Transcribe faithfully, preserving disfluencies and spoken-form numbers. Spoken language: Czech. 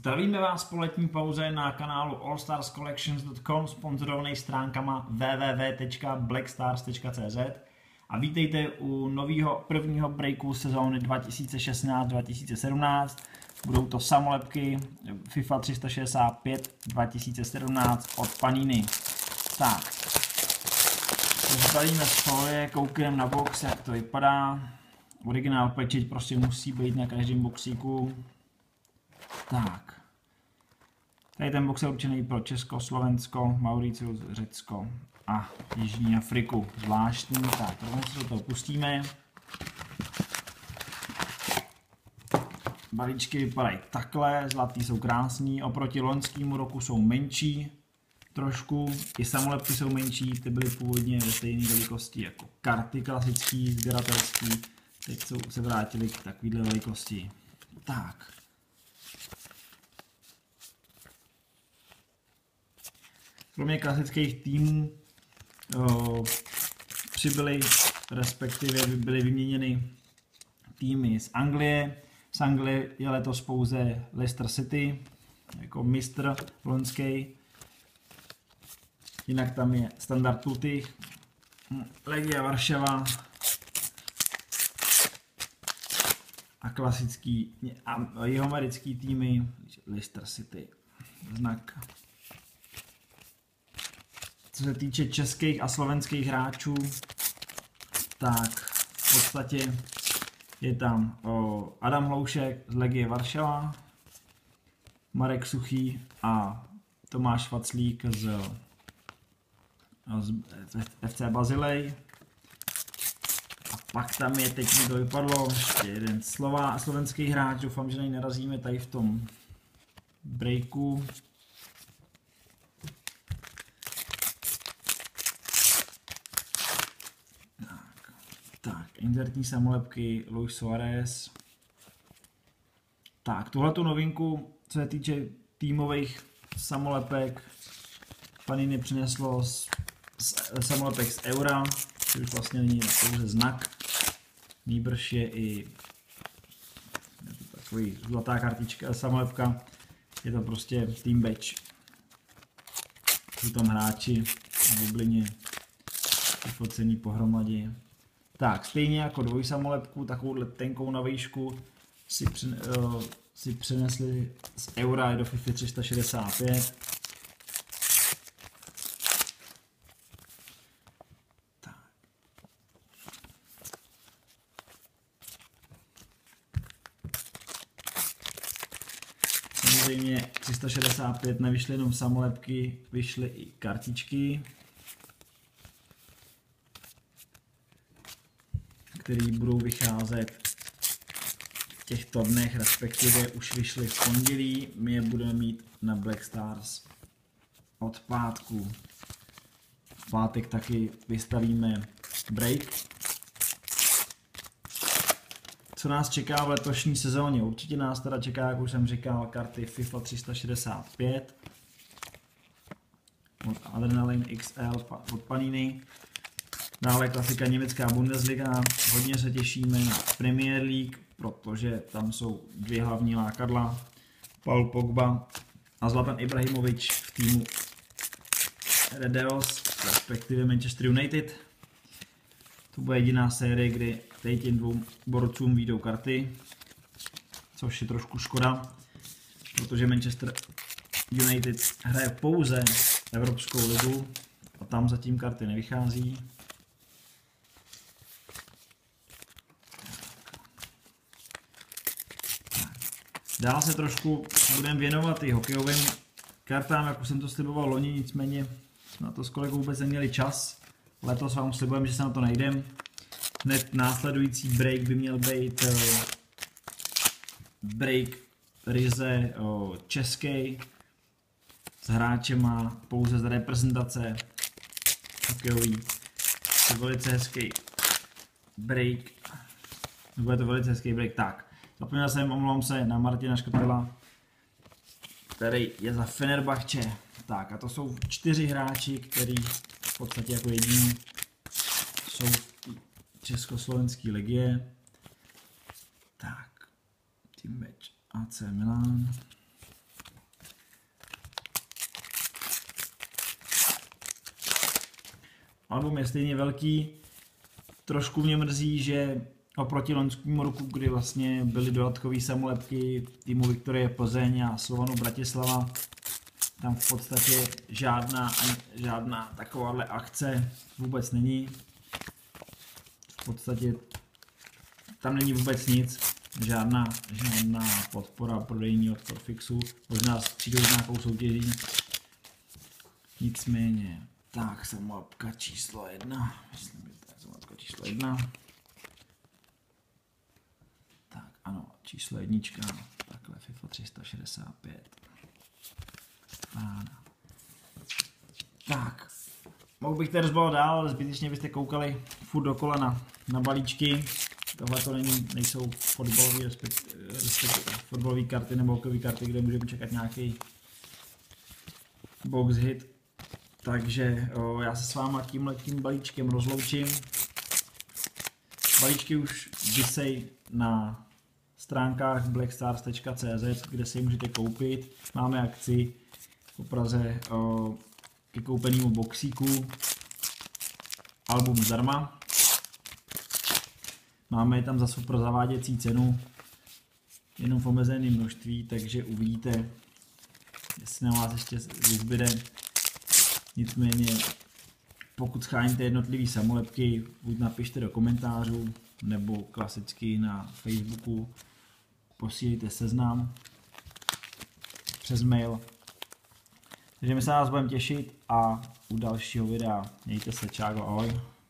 Zdravíme vás po letní pauze na kanálu all stars collections tečka com, sponzorovaný stránkama w w w tečka black stars tečka c z a vítejte u nového prvního breaku sezóny dva tisíce šestnáct dva tisíce sedmnáct. Budou to samolepky FIFA tři sta šedesát pět dva tisíce sedmnáct od Panini. Tak, zbalíme z folie, koukneme na box, jak to vypadá. Originál pečeť prostě musí být na každém boxíku. Tak, tady ten box je určený pro Česko, Slovensko, Mauricius, Řecko a Jižní Afriku. Zvláštní, tak rovnou se do toho pustíme. Balíčky vypadají takhle, zlatý jsou krásný, oproti loňskému roku jsou menší trošku, i samolepky jsou menší, ty byly původně ve stejné velikosti jako karty klasický, sběratelský, teď jsou, se vrátili k takovéhle velikosti. Tak. Kromě klasických týmů o, přibyly, respektive byly vyměněny týmy z Anglie. Z Anglie je letos pouze Leicester City jako mistr loňský. Jinak tam je Standard Tutych, Legia Varšava a klasický a jihoamerický týmy Leicester City. Znak. Co se týče českých a slovenských hráčů, tak v podstatě je tam o, Adam Hloušek z Legie Varšava, Marek Suchý a Tomáš Vaclík z, z F C Bazilej. A pak tam je, teď mi to vypadlo, ještě jeden slova, slovenský hráč, doufám, že na něj narazíme tady v tom breaku. Inzertní samolepky Luis Suárez. Tak, tuhletu novinku, co se týče týmových samolepek, Panini přineslo z, z samolepek z Eura, což už vlastně není pouze znak, nýbrž je i je to takový zlatá kartička, samolepka, je to prostě team badge. Jsou tam hráči v bublině, vyfocený pohromadě. Tak, stejně jako dvojsamolepku, takovouhle tenkou na výšku si, přine, uh, si přenesli z Eura do FIFA tři sta šedesát pět. Tak. Samozřejmě tři sta šedesát pět nevyšly jenom samolepky, vyšly i kartičky, který budou vycházet v těchto dnech, respektive už vyšly v pondělí. My je budeme mít na Black Stars od pátku. V pátek taky vystavíme break. Co nás čeká v letošní sezóně? Určitě nás teda čeká, jak už jsem říkal, karty FIFA tři sta šedesát pět od Adrenalin X L od Panini. Dále klasika německá Bundesliga, hodně se těšíme na Premier League, protože tam jsou dvě hlavní lákadla, Paul Pogba a Zlatan Ibrahimovič v týmu Red Devils, respektive Manchester United. To bude jediná série, kdy teď těm dvou borcům vyjdou karty, což je trošku škoda, protože Manchester United hraje pouze Evropskou ligu a tam zatím karty nevychází. Dál se trošku budeme věnovat i hokejovým kartám, jak už jsem to sliboval loni, nicméně na to s kolegou vůbec neměli čas. Letos vám slibujeme, že se na to najdem. Hned následující break by měl být uh, break ryze uh, český s hráčema pouze z reprezentace hokejový. To je velice hezký break. Bude to velice hezký break. Tak. Zapomněl jsem, omlouvám se, na Martina Škrtela, který je za Fenerbahče. Tak a to jsou čtyři hráči, kteří v podstatě jako jediní jsou v československé legie. Tak, team match A C Milan. album je stejně velký. Trošku mě mrzí, že oproti loňskému roku, kdy vlastně byly dodatkové samolepky týmu Viktorie Plzeň a Slovanu Bratislava, tam v podstatě žádná, žádná takováhle akce vůbec není. V podstatě tam není vůbec nic, žádná, žádná podpora prodejní od Corfixu, možná přijdou s nějakou soutěží. Nicméně, tak samolepka číslo jedna, myslím, že to je samolepka číslo jedna. Tak ano, číslo jednička, takhle FIFA tři sta šedesát pět. Pána. Tak, mohl bych tady rozbalovat dál, ale zbytečně byste koukali furt dokola na, na balíčky. Tohle to není, nejsou fotbalové fotbalové karty nebo hokejové karty, kde můžeme čekat nějaký box hit. Takže o, já se s váma tímhletím balíčkem rozloučím. Balíčky už visej na stránkách blackstars tečka cé zet, kde si je můžete koupit. Máme akci po Praze o, ke koupenému boxíku. Album zdarma. Máme je tam za super zaváděcí cenu. Jenom v omezeném množství, takže uvidíte, jestli na vás ještě vyzbyde. Nicméně, pokud scháníte jednotlivé samolepky, buď napište do komentářů, nebo klasicky na Facebooku posílejte seznam přes mail. Takže my se na vás budeme těšit a u dalšího videa mějte se, čágo, ahoj.